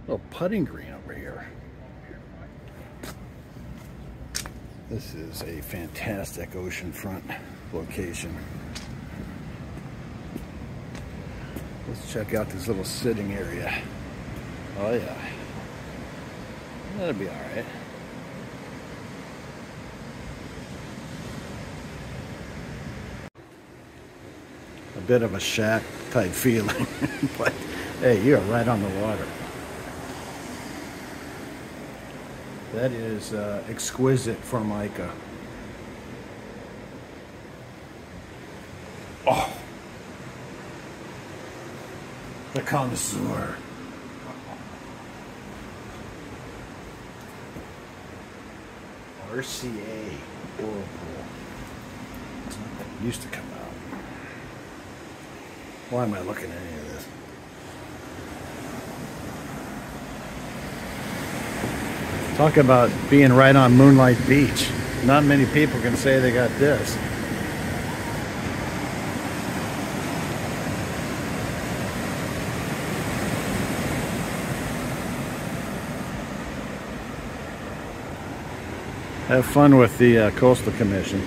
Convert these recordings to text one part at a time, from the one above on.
Little putting green over here. This is a fantastic oceanfront location. Let's check out this little sitting area. Oh yeah, that'll be all right. A bit of a shack type feeling, but hey, you're right on the water. That is exquisite Formica. Oh, the connoisseur. RCA Whirlpool. It used to come out. Why am I looking at any of this? Talk about being right on Moonlight Beach. Not many people can say they got this. Have fun with the Coastal Commission.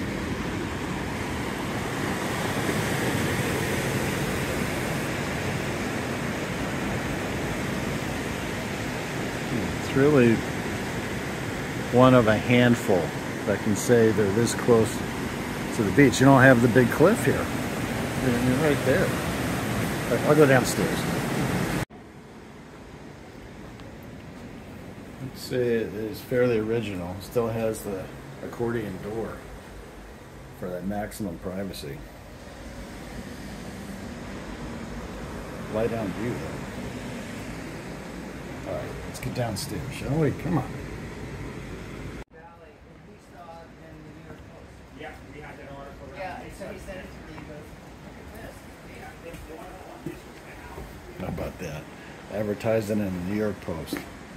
It's really one of a handful that can say they're this close to the beach. You don't have the big cliff here. You're right there. I'll go downstairs. Let's say it is fairly original. Still has the accordion door for that maximum privacy. Lie down view though. Alright, let's get downstairs, shall we? Come on. How about that? Advertising in the New York Post.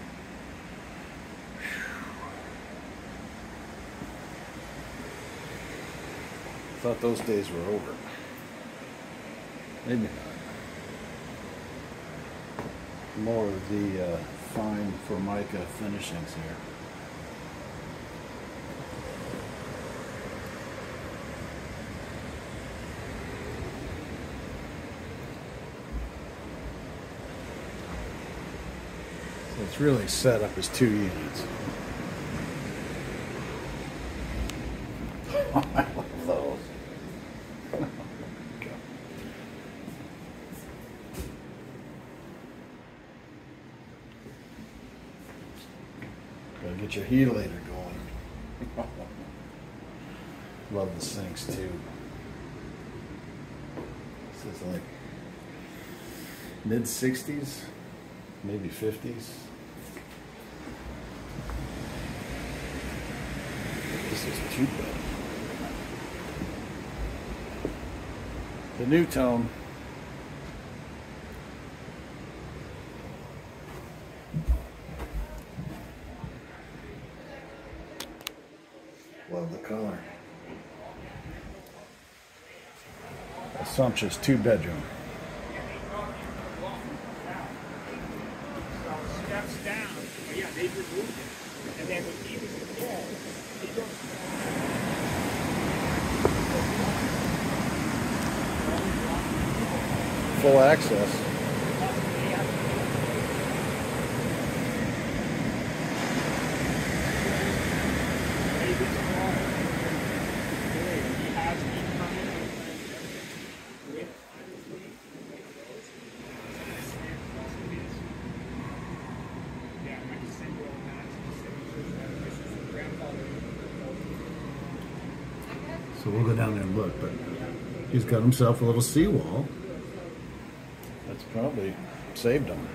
Thought those days were over. Maybe not. More of the fine Formica finishings here. So it's really set up as 2 units. I love those. Gotta get your heatilator going. Love the sinks too. This is like mid-60s, maybe 50s. This is too bad. The new tone. Love the color. A sumptuous 2-bedroom. Steps down. Oh, yeah, they removed it. And then even the wall, they don't. Full access. So we'll go down there and look, but he's got himself a little seawall. That's probably saved him.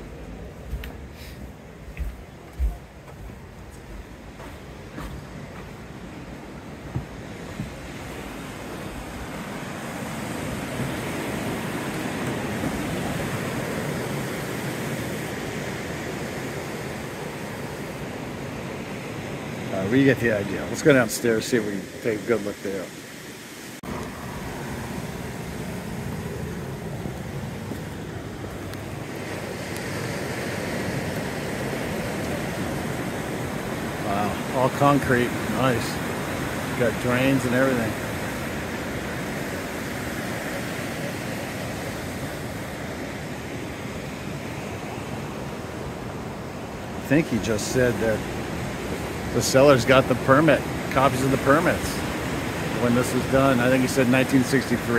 We get the idea. Let's go downstairs, see if we can take a good look there. All concrete. Nice. Got drains and everything. I think he just said that the seller's got the permit, copies of the permits when this was done. I think he said 1963.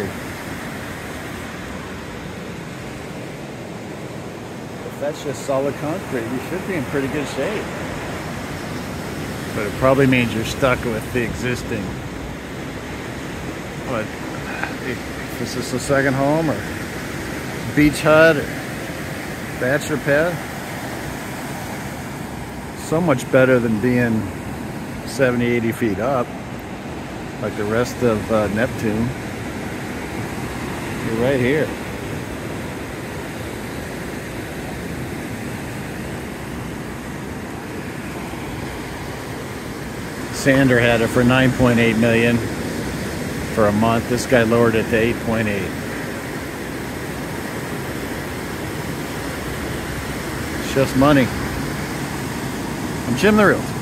If that's just solid concrete, you should be in pretty good shape. But it probably means you're stuck with the existing. But if this is a second home or beach hut or bachelor pad, so much better than being 70, 80 feet up like the rest of Neptune. You're right here. Sander had it for 9.8 million for a month. This guy lowered it to 8.8. It's just money. I'm Jim the Realtor.